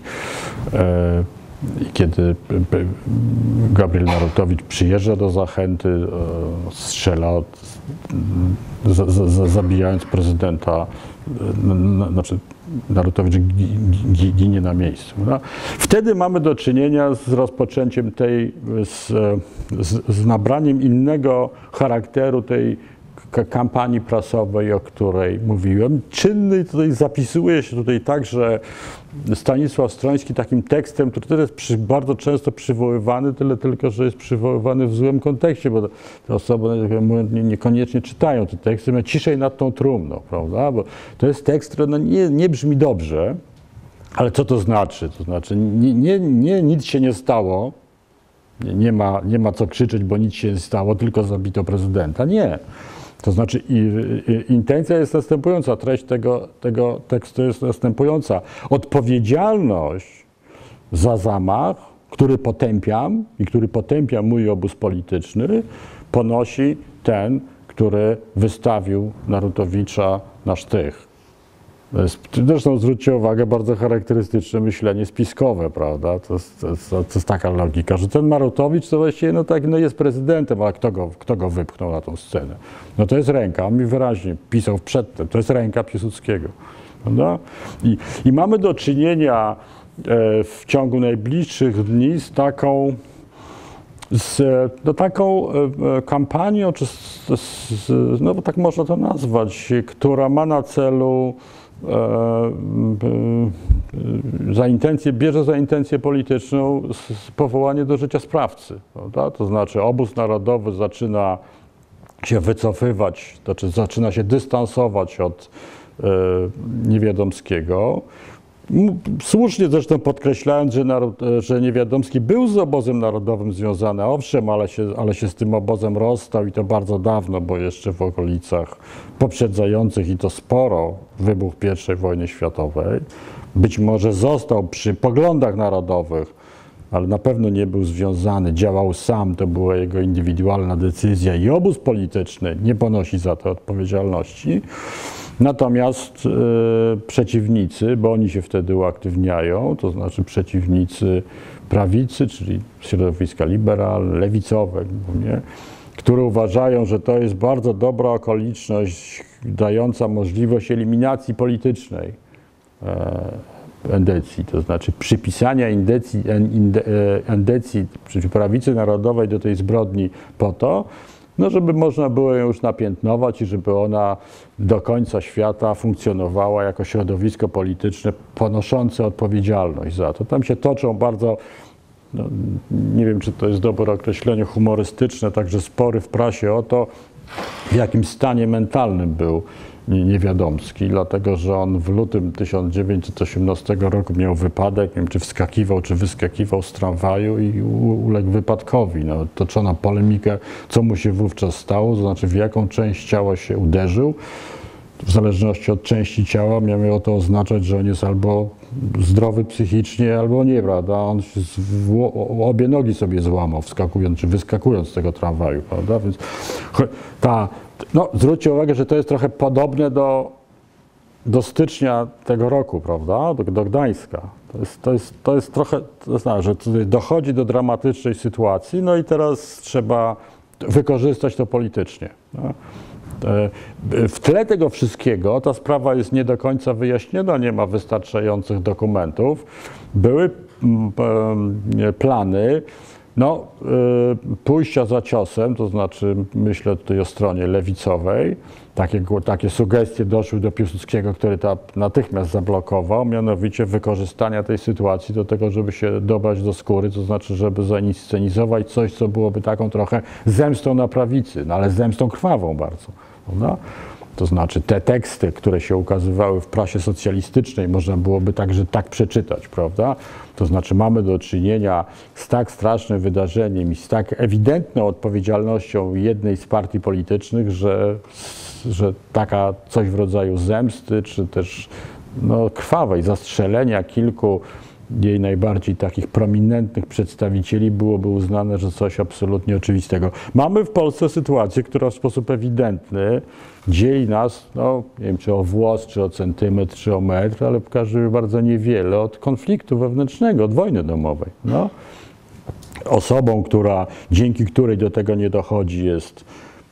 i kiedy Gabriel Narutowicz przyjeżdża do Zachęty, strzela, z, z, zabijając prezydenta, znaczy Narutowicz ginie na miejscu. No. Wtedy mamy do czynienia z rozpoczęciem tej, z, z, z nabraniem innego charakteru tej kampanii prasowej, o której mówiłem. Czynny tutaj zapisuje się tutaj także Stanisław Stroński takim tekstem, który też jest przy, bardzo często przywoływany, tyle tylko, że jest przywoływany w złym kontekście, bo te osoby, jak mówię, nie, niekoniecznie czytają te teksty, mają ciszej nad tą trumną, prawda? Bo to jest tekst, który no nie, nie brzmi dobrze, ale co to znaczy? To znaczy nie, nie, nie nic się nie stało, nie, nie, ma, nie ma co krzyczeć, bo nic się nie stało, tylko zabito prezydenta. Nie. To znaczy i, i, intencja jest następująca, treść tego, tego tekstu jest następująca. Odpowiedzialność za zamach, który potępiam i który potępia mój obóz polityczny, ponosi ten, który wystawił Narutowicza na sztych. To jest, zresztą zwróćcie uwagę, bardzo charakterystyczne myślenie spiskowe, prawda? To jest, to, jest, to jest taka logika, że ten Narutowicz to właściwie no tak, no jest prezydentem, ale kto go, kto go wypchnął na tą scenę? No to jest ręka, on mi wyraźnie pisał przedtem, to jest ręka Piłsudskiego. Prawda? I, I mamy do czynienia e, w ciągu najbliższych dni z taką z no, taką e, kampanią, czy z, z, no tak można to nazwać, która ma na celu E, e, za intencję, bierze za intencję polityczną powołanie do życia sprawcy. Prawda? To znaczy obóz narodowy zaczyna się wycofywać, to znaczy zaczyna się dystansować od e, Niewiadomskiego. Słusznie zresztą podkreślając, że, naród, że Niewiadomski był z obozem narodowym związany, owszem, ale się, ale się z tym obozem rozstał i to bardzo dawno, bo jeszcze w okolicach poprzedzających i to sporo wybuch pierwszej wojny światowej. Być może został przy poglądach narodowych, ale na pewno nie był związany, działał sam, to była jego indywidualna decyzja i obóz polityczny nie ponosi za to odpowiedzialności. Natomiast e, przeciwnicy, bo oni się wtedy uaktywniają, to znaczy przeciwnicy prawicy, czyli środowiska liberalne, lewicowe, głównie, które uważają, że to jest bardzo dobra okoliczność dająca możliwość eliminacji politycznej e, endecji, to znaczy przypisania endecji, endecji czyli prawicy narodowej do tej zbrodni po to, no żeby można było ją już napiętnować i żeby ona do końca świata funkcjonowała jako środowisko polityczne ponoszące odpowiedzialność za to. Tam się toczą bardzo, no, nie wiem czy to jest dobre określenie, humorystyczne, także spory w prasie o to, w jakim stanie mentalnym był Niewiadomski, dlatego że on w lutym tysiąc dziewięćset osiemnastego roku miał wypadek, nie wiem czy wskakiwał, czy wyskakiwał z tramwaju i uległ wypadkowi. No, toczono polemikę, co mu się wówczas stało, to znaczy w jaką część ciała się uderzył. W zależności od części ciała miało to oznaczać, że on jest albo zdrowy psychicznie, albo nie, prawda? On się z, w, obie nogi sobie złamał, wskakując czy wyskakując z tego tramwaju, prawda? Więc ta, no, zwróćcie uwagę, że to jest trochę podobne do, do stycznia tego roku, prawda? Do, do Gdańska. To jest, to jest, to jest trochę, to znaczy, że tutaj dochodzi do dramatycznej sytuacji, no i teraz trzeba wykorzystać to politycznie. No? W tle tego wszystkiego ta sprawa jest nie do końca wyjaśniona, nie ma wystarczających dokumentów. Były plany no, pójścia za ciosem, to znaczy myślę tutaj o stronie lewicowej. Takie, takie sugestie doszły do Piłsudskiego, który to natychmiast zablokował, mianowicie wykorzystania tej sytuacji do tego, żeby się dobrać do skóry, to znaczy, żeby zainscenizować coś, co byłoby taką trochę zemstą na prawicy, no ale zemstą krwawą bardzo. Prawda? To znaczy te teksty, które się ukazywały w prasie socjalistycznej, można byłoby także tak przeczytać, prawda? To znaczy mamy do czynienia z tak strasznym wydarzeniem i z tak ewidentną odpowiedzialnością jednej z partii politycznych, że, że taka coś w rodzaju zemsty, czy też no, krwawej, zastrzelenia kilku jej najbardziej takich prominentnych przedstawicieli byłoby uznane, że coś absolutnie oczywistego. Mamy w Polsce sytuację, która w sposób ewidentny dzieli nas, no nie wiem, czy o włos, czy o centymetr, czy o metr, ale pokaże bardzo niewiele od konfliktu wewnętrznego, od wojny domowej. No. Osobą, która, dzięki której do tego nie dochodzi, jest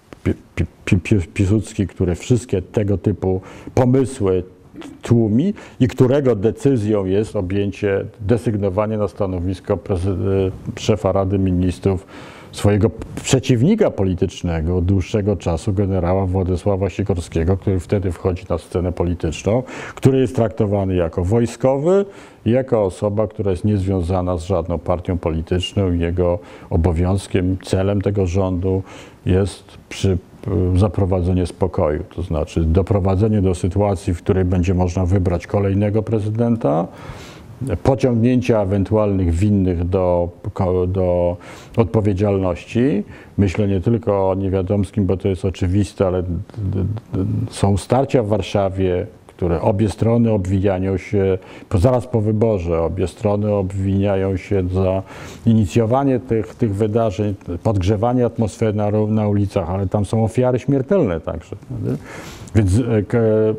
Piłsudski, który wszystkie tego typu pomysły tłumi i którego decyzją jest objęcie, desygnowanie na stanowisko szefa Rady Ministrów swojego przeciwnika politycznego od dłuższego czasu, generała Władysława Sikorskiego, który wtedy wchodzi na scenę polityczną, który jest traktowany jako wojskowy i jako osoba, która jest niezwiązana z żadną partią polityczną i jego obowiązkiem, celem tego rządu jest przy zaprowadzenie spokoju, to znaczy doprowadzenie do sytuacji, w której będzie można wybrać kolejnego prezydenta, pociągnięcia ewentualnych winnych do, do odpowiedzialności. Myślę nie tylko o Niewiadomskim, bo to jest oczywiste, ale są starcia w Warszawie, które obie strony obwiniają się, zaraz po wyborze, obie strony obwiniają się za inicjowanie tych, tych wydarzeń, podgrzewanie atmosfery na, na ulicach, ale tam są ofiary śmiertelne także. Więc e, e,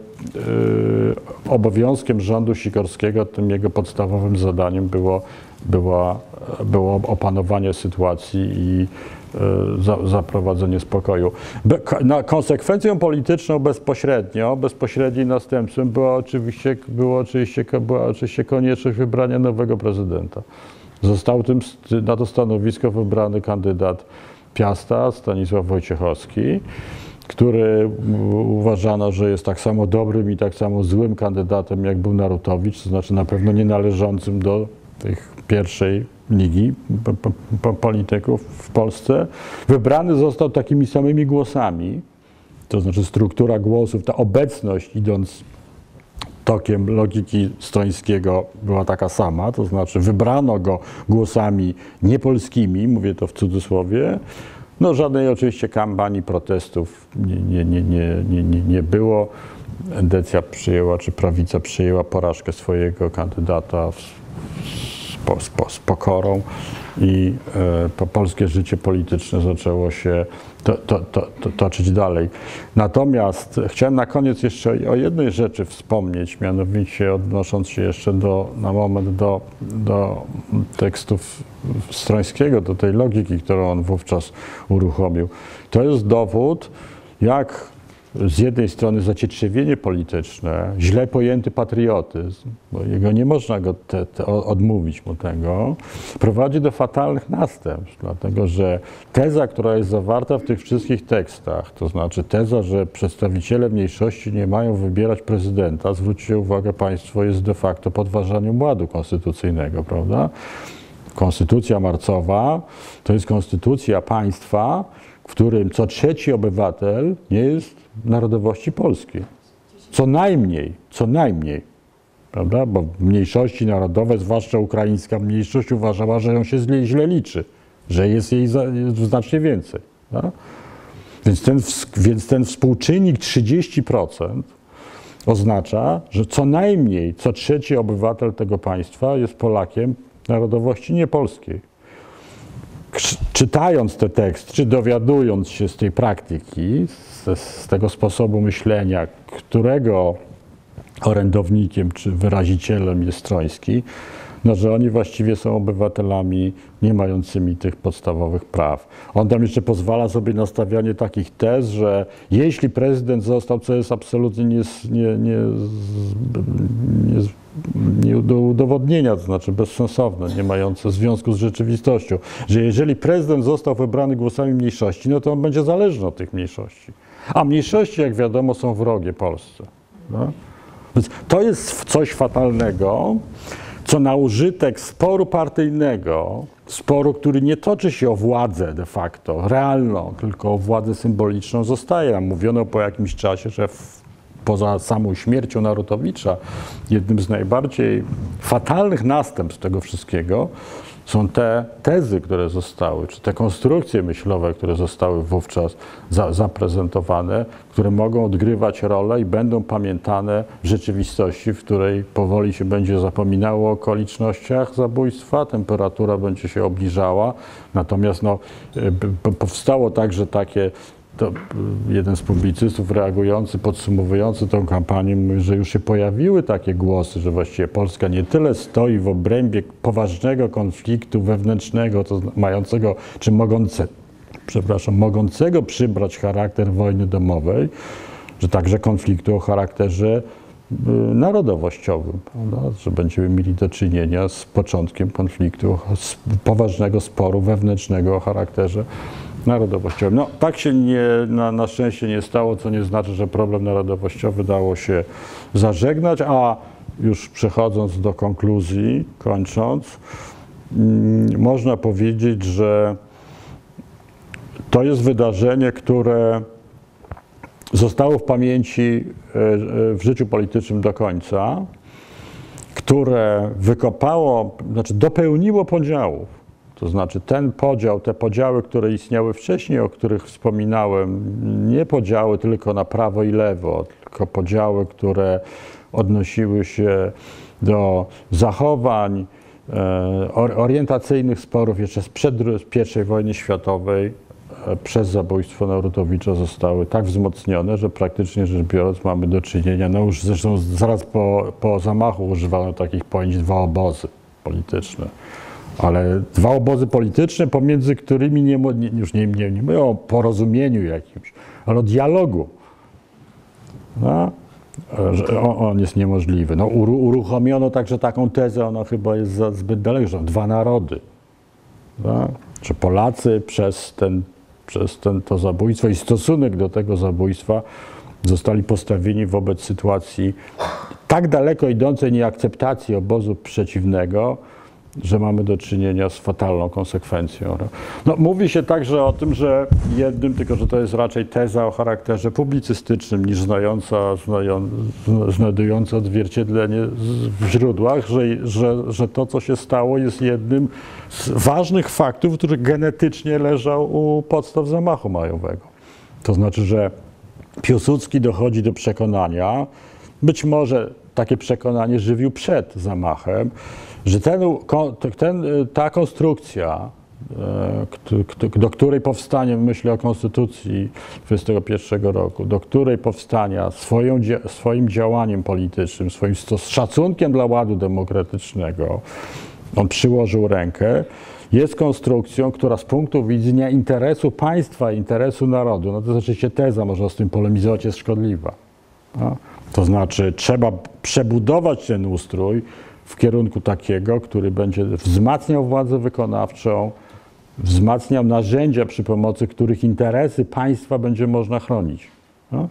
obowiązkiem rządu Sikorskiego, tym jego podstawowym zadaniem było, było, było opanowanie sytuacji i e, za, zaprowadzenie spokoju. Be, na konsekwencją polityczną bezpośrednio, bezpośrednim następstwem była oczywiście, było oczywiście, była oczywiście konieczność wybrania nowego prezydenta. Został tym, na to stanowisko wybrany kandydat Piasta, Stanisław Wojciechowski, który uważano, że jest tak samo dobrym i tak samo złym kandydatem, jak był Narutowicz, to znaczy na pewno nie należącym do tych pierwszej ligi polityków w Polsce. Wybrany został takimi samymi głosami, to znaczy struktura głosów, ta obecność, idąc tokiem logiki Strońskiego, była taka sama, to znaczy wybrano go głosami niepolskimi, mówię to w cudzysłowie. No żadnej oczywiście kampanii protestów nie, nie, nie, nie, nie, nie, nie było. Endecja przyjęła, czy prawica przyjęła porażkę swojego kandydata z, z, z pokorą i e, polskie życie polityczne zaczęło się to, to, to, to, toczyć dalej. Natomiast chciałem na koniec jeszcze o jednej rzeczy wspomnieć, mianowicie odnosząc się jeszcze do, na moment do, do tekstów Strońskiego, do tej logiki, którą on wówczas uruchomił. To jest dowód, jak z jednej strony zacietrzewienie polityczne, źle pojęty patriotyzm, bo jego nie można go te, te, odmówić mu tego, prowadzi do fatalnych następstw, dlatego że teza, która jest zawarta w tych wszystkich tekstach, to znaczy teza, że przedstawiciele mniejszości nie mają wybierać prezydenta, zwróćcie uwagę Państwo, jest de facto podważaniem ładu konstytucyjnego, prawda? Konstytucja marcowa to jest konstytucja państwa, w którym co trzeci obywatel nie jest narodowości polskiej. Co najmniej, co najmniej, prawda? Bo mniejszości narodowe, zwłaszcza ukraińska mniejszość, uważała, że ją się źle, źle liczy, że jest jej za, jest znacznie więcej. Tak? Więc, ten, więc ten współczynnik trzydzieści procent oznacza, że co najmniej co trzeci obywatel tego państwa jest Polakiem narodowości niepolskiej. Czytając te teksty, czy dowiadując się z tej praktyki, z, z tego sposobu myślenia, którego orędownikiem czy wyrazicielem jest Stroński, no, że oni właściwie są obywatelami nie mającymi tych podstawowych praw. On tam jeszcze pozwala sobie na stawianie takich tez, że jeśli prezydent został, co jest absolutnie nie, nie, nie, nie, nie do udowodnienia, to znaczy bezsensowne, nie mające związku z rzeczywistością, że jeżeli prezydent został wybrany głosami mniejszości, no to on będzie zależny od tych mniejszości. A mniejszości, jak wiadomo, są wrogie Polsce. No? Więc to jest coś fatalnego, co na użytek sporu partyjnego, sporu, który nie toczy się o władzę de facto, realną, tylko o władzę symboliczną, zostaje. Mówiono po jakimś czasie, że w, poza samą śmiercią Narutowicza, jednym z najbardziej fatalnych następstw tego wszystkiego są te tezy, które zostały, czy te konstrukcje myślowe, które zostały wówczas za, zaprezentowane, które mogą odgrywać rolę i będą pamiętane w rzeczywistości, w której powoli się będzie zapominało o okolicznościach zabójstwa, temperatura będzie się obniżała. Natomiast no, powstało także takie, to jeden z publicystów reagujący, podsumowujący tę kampanię, mówi, że już się pojawiły takie głosy, że właściwie Polska nie tyle stoi w obrębie poważnego konfliktu wewnętrznego, to mającego, czy mogące, przepraszam, mogącego przybrać charakter wojny domowej, że także konfliktu o charakterze narodowościowym, prawda? Że będziemy mieli do czynienia z początkiem konfliktu, z poważnego sporu wewnętrznego o charakterze narodowościowym. No, tak się nie, na, na szczęście nie stało, co nie znaczy, że problem narodowościowy dało się zażegnać, a już przechodząc do konkluzji, kończąc, mm, można powiedzieć, że to jest wydarzenie, które zostało w pamięci w życiu politycznym do końca, które wykopało, znaczy dopełniło podziałów. To znaczy ten podział, te podziały, które istniały wcześniej, o których wspominałem, nie podziały tylko na prawo i lewo, tylko podziały, które odnosiły się do zachowań, orientacyjnych sporów jeszcze sprzed pierwszej wojny światowej, przez zabójstwo Narutowicza zostały tak wzmocnione, że praktycznie rzecz biorąc mamy do czynienia, no już zresztą zaraz po, po zamachu używano takich pojęć dwa obozy polityczne. Ale dwa obozy polityczne, pomiędzy którymi nie, nie, już nie, nie, nie mówię o porozumieniu jakimś, ale o dialogu. No, że on, on jest niemożliwy. No, uruchomiono także taką tezę, ona chyba jest za zbyt daleko, że dwa narody. No, że Polacy przez, ten, przez ten, to zabójstwo i stosunek do tego zabójstwa zostali postawieni wobec sytuacji tak daleko idącej nieakceptacji obozu przeciwnego, że mamy do czynienia z fatalną konsekwencją. No, mówi się także o tym, że jednym, tylko że to jest raczej teza o charakterze publicystycznym niż znająca, znają, znajdująca odzwierciedlenie w źródłach, że, że, że to, co się stało, jest jednym z ważnych faktów, który genetycznie leżał u podstaw zamachu majowego. To znaczy, że Piłsudski dochodzi do przekonania, być może takie przekonanie żywił przed zamachem, że ten, ten, ta konstrukcja, do której powstanie, myślę o Konstytucji dwudziestego pierwszego roku, do której powstania swoją, swoim działaniem politycznym, swoim szacunkiem dla ładu demokratycznego, on przyłożył rękę, jest konstrukcją, która z punktu widzenia interesu państwa, interesu narodu, no to jest oczywiście teza, można z tym polemizować, jest szkodliwa. No? To znaczy trzeba przebudować ten ustrój w kierunku takiego, który będzie wzmacniał władzę wykonawczą, wzmacniał narzędzia, przy pomocy których interesy państwa będzie można chronić. No?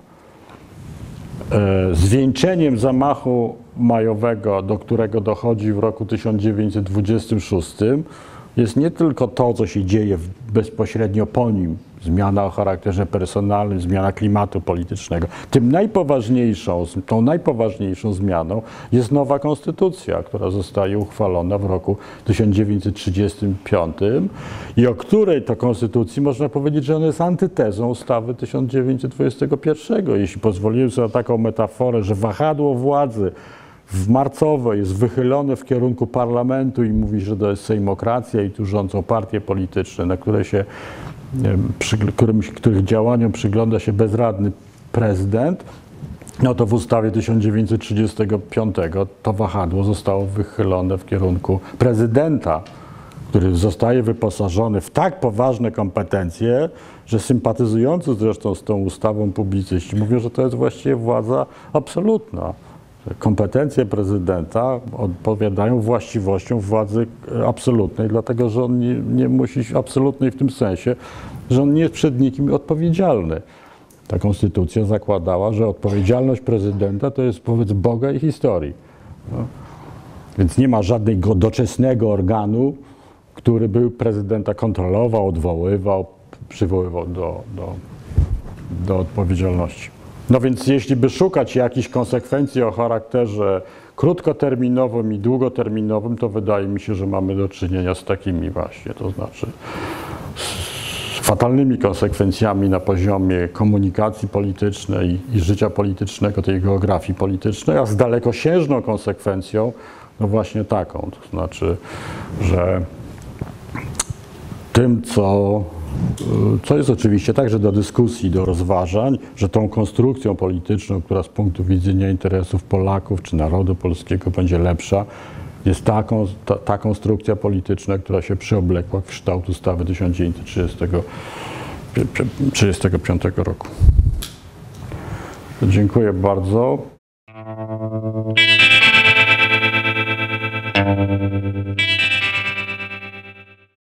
Zwieńczeniem zamachu majowego, do którego dochodzi w roku tysiąc dziewięćset dwudziestym szóstym, jest nie tylko to, co się dzieje bezpośrednio po nim, zmiana o charakterze personalnym, zmiana klimatu politycznego. Tym najpoważniejszą, tą najpoważniejszą zmianą jest nowa konstytucja, która zostaje uchwalona w roku tysiąc dziewięćset trzydziestym piątym i o której to konstytucji można powiedzieć, że ona jest antytezą ustawy tysiąc dziewięćset dwudziestego pierwszego. Jeśli pozwoliłem sobie na taką metaforę, że wahadło władzy w marcowe jest wychylone w kierunku parlamentu i mówi, że to jest sejmokracja i tu rządzą partie polityczne, na które się, przy, którym, których działaniom przygląda się bezradny prezydent, no to w ustawie tysiąc dziewięćset trzydziestego piątego to wahadło zostało wychylone w kierunku prezydenta, który zostaje wyposażony w tak poważne kompetencje, że sympatyzujący zresztą z tą ustawą publicyści mówią, że to jest właściwie władza absolutna. Kompetencje prezydenta odpowiadają właściwościom władzy absolutnej, dlatego że on nie, nie musi absolutnej w tym sensie, że on nie jest przed nikim odpowiedzialny. Ta konstytucja zakładała, że odpowiedzialność prezydenta to jest wobec Boga i historii. No. Więc nie ma żadnego doczesnego organu, który by prezydenta kontrolował, odwoływał, przywoływał do, do, do odpowiedzialności. No więc jeśli by szukać jakichś konsekwencji o charakterze krótkoterminowym i długoterminowym, to wydaje mi się, że mamy do czynienia z takimi właśnie, to znaczy z fatalnymi konsekwencjami na poziomie komunikacji politycznej i życia politycznego, tej geografii politycznej, a z dalekosiężną konsekwencją, no właśnie taką, to znaczy, że tym, co, co jest oczywiście także do dyskusji, do rozważań, że tą konstrukcją polityczną, która z punktu widzenia interesów Polaków czy narodu polskiego będzie lepsza, jest ta, ta, ta konstrukcja polityczna, która się przyoblekła w kształt ustawy tysiąc dziewięćset trzydziestego piątego roku. Dziękuję bardzo.